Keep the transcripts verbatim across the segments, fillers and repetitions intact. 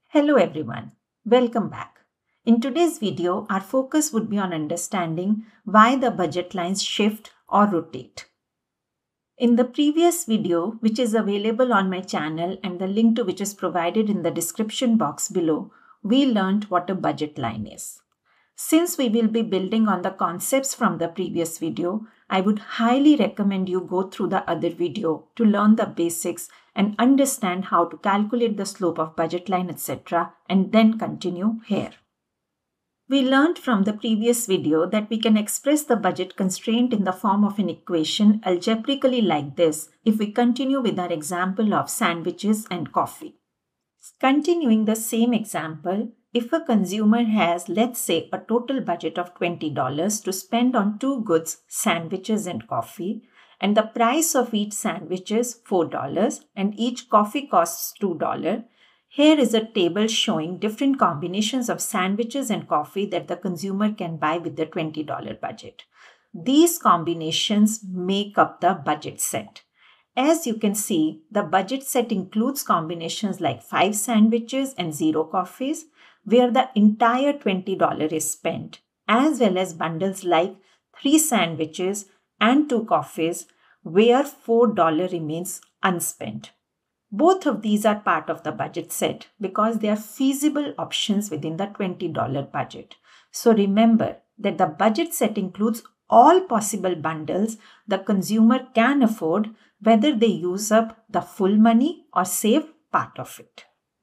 Hello everyone, welcome back. In today's video, our focus would be on understanding why the budget lines shift or rotate. In the previous video, which is available on my channel and the link to which is provided in the description box below, we learned what a budget line is. Since we will be building on the concepts from the previous video, I would highly recommend you go through the other video to learn the basics and understand how to calculate the slope of budget line, et cetera, and then continue here. We learned from the previous video that we can express the budget constraint in the form of an equation algebraically like this if we continue with our example of sandwiches and coffee. Continuing the same example, if a consumer has, let's say, a total budget of twenty dollars to spend on two goods, sandwiches and coffee, and the price of each sandwich is four dollars and each coffee costs two dollars, here is a table showing different combinations of sandwiches and coffee that the consumer can buy with the twenty dollars budget. These combinations make up the budget set. As you can see, the budget set includes combinations like five sandwiches and zero coffees, where the entire twenty dollars is spent, as well as bundles like three sandwiches and two coffees, where four dollars remains unspent. Both of these are part of the budget set because they are feasible options within the twenty dollars budget. So remember that the budget set includes all possible bundles the consumer can afford, whether they use up the full money or save part of it.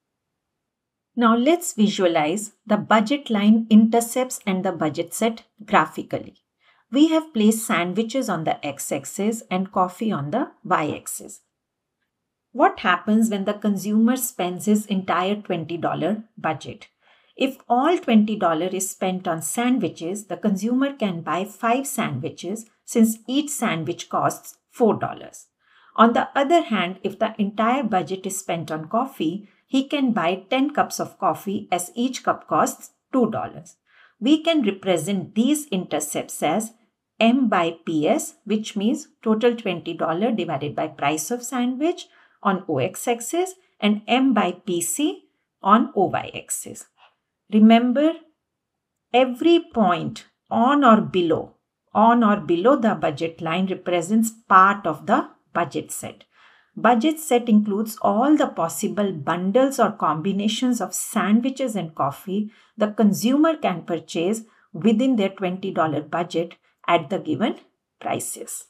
Now let's visualize the budget line intercepts and the budget set graphically. We have placed sandwiches on the x-axis and coffee on the y-axis. What happens when the consumer spends his entire twenty dollars budget? If all twenty dollars is spent on sandwiches, the consumer can buy five sandwiches since each sandwich costs four dollars. On the other hand, if the entire budget is spent on coffee, he can buy ten cups of coffee as each cup costs two dollars. We can represent these intercepts as M by P S, which means total twenty dollars divided by price of sandwich on O x-axis and M by P C on O y-axis. Remember, every point on or below, on or below the budget line represents part of the budget set. Budget set includes all the possible bundles or combinations of sandwiches and coffee the consumer can purchase within their twenty dollars budget at the given prices.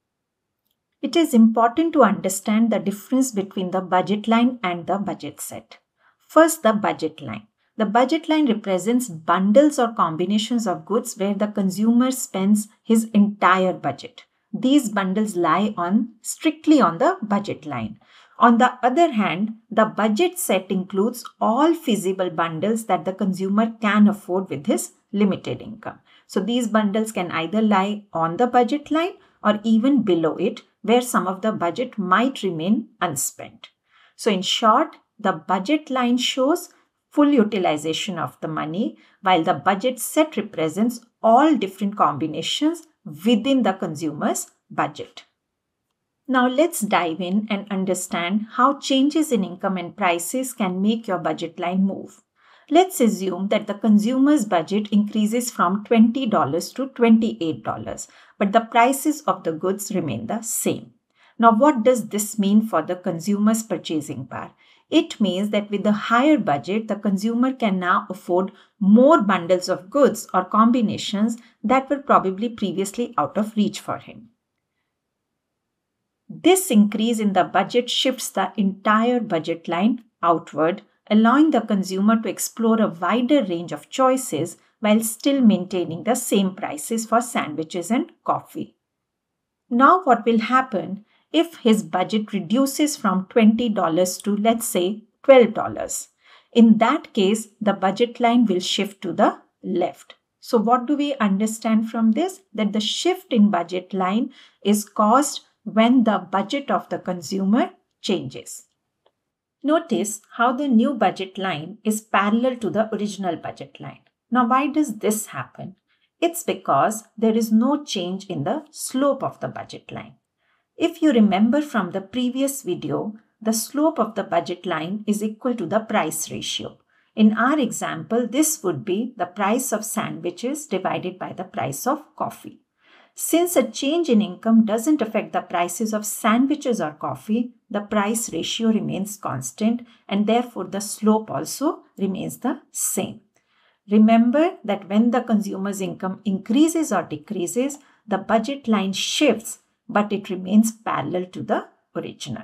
It is important to understand the difference between the budget line and the budget set. First, the budget line. The budget line represents bundles or combinations of goods where the consumer spends his entire budget. These bundles lie on strictly on the budget line. On the other hand, the budget set includes all feasible bundles that the consumer can afford with his limited income. So these bundles can either lie on the budget line or even below it, where some of the budget might remain unspent. So in short, the budget line shows full utilization of the money, while the budget set represents all different combinations within the consumer's budget. Now let's dive in and understand how changes in income and prices can make your budget line move. Let's assume that the consumer's budget increases from twenty dollars to twenty-eight dollars, but the prices of the goods remain the same. Now what does this mean for the consumer's purchasing power? It means that with a higher budget, the consumer can now afford more bundles of goods or combinations that were probably previously out of reach for him. This increase in the budget shifts the entire budget line outward, allowing the consumer to explore a wider range of choices while still maintaining the same prices for sandwiches and coffee. Now what will happen if his budget reduces from twenty dollars to, let's say, twelve dollars? In that case, the budget line will shift to the left. So what do we understand from this? That the shift in budget line is caused when the budget of the consumer changes. Notice how the new budget line is parallel to the original budget line. Now why does this happen? It's because there is no change in the slope of the budget line. If you remember from the previous video, the slope of the budget line is equal to the price ratio. In our example, this would be the price of sandwiches divided by the price of coffee. Since a change in income doesn't affect the prices of sandwiches or coffee, the price ratio remains constant and therefore the slope also remains the same. Remember that when the consumer's income increases or decreases, the budget line shifts, but it remains parallel to the original.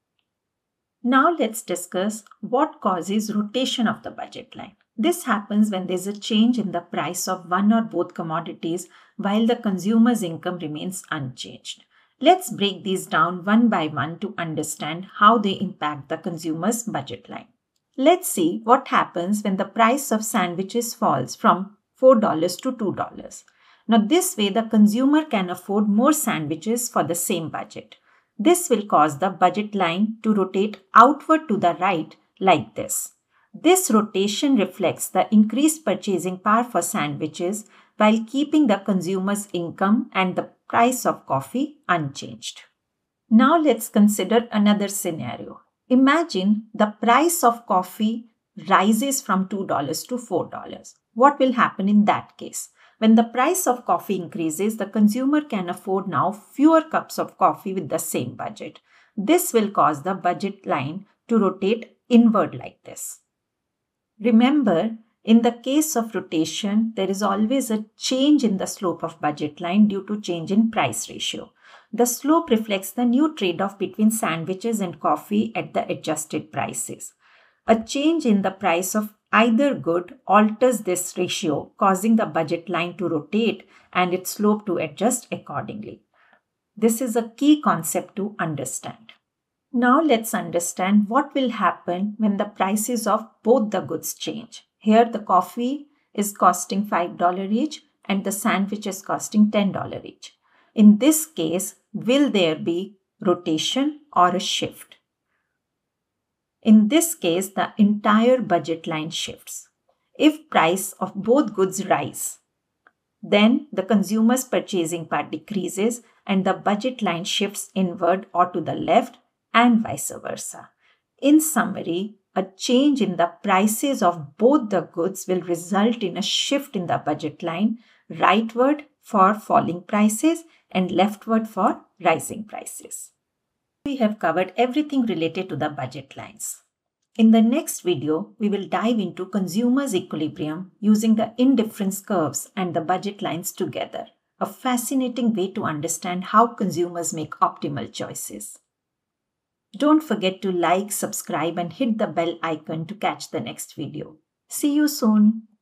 Now let's discuss what causes rotation of the budget line. This happens when there's a change in the price of one or both commodities while the consumer's income remains unchanged. Let's break these down one by one to understand how they impact the consumer's budget line. Let's see what happens when the price of sandwiches falls from four dollars to two dollars. Now this way the consumer can afford more sandwiches for the same budget. This will cause the budget line to rotate outward to the right like this. This rotation reflects the increased purchasing power for sandwiches while keeping the consumer's income and the price of coffee unchanged. Now let's consider another scenario. Imagine the price of coffee rises from two dollars to four dollars. What will happen in that case? When the price of coffee increases, the consumer can afford now fewer cups of coffee with the same budget. This will cause the budget line to rotate inward like this. Remember, in the case of rotation, there is always a change in the slope of budget line due to change in price ratio. The slope reflects the new trade-off between sandwiches and coffee at the adjusted prices. A change in the price of either good alters this ratio, causing the budget line to rotate and its slope to adjust accordingly. This is a key concept to understand. Now let's understand what will happen when the prices of both the goods change. Here the coffee is costing five dollars each and the sandwich is costing ten dollars each. In this case, will there be rotation or a shift? In this case, the entire budget line shifts. If price of both goods rise, then the consumer's purchasing power decreases and the budget line shifts inward or to the left and vice versa. In summary, a change in the prices of both the goods will result in a shift in the budget line, rightward for falling prices and leftward for rising prices. We have covered everything related to the budget lines. In the next video, we will dive into consumers' equilibrium using the indifference curves and the budget lines together, a fascinating way to understand how consumers make optimal choices. Don't forget to like, subscribe, and hit the bell icon to catch the next video. See you soon.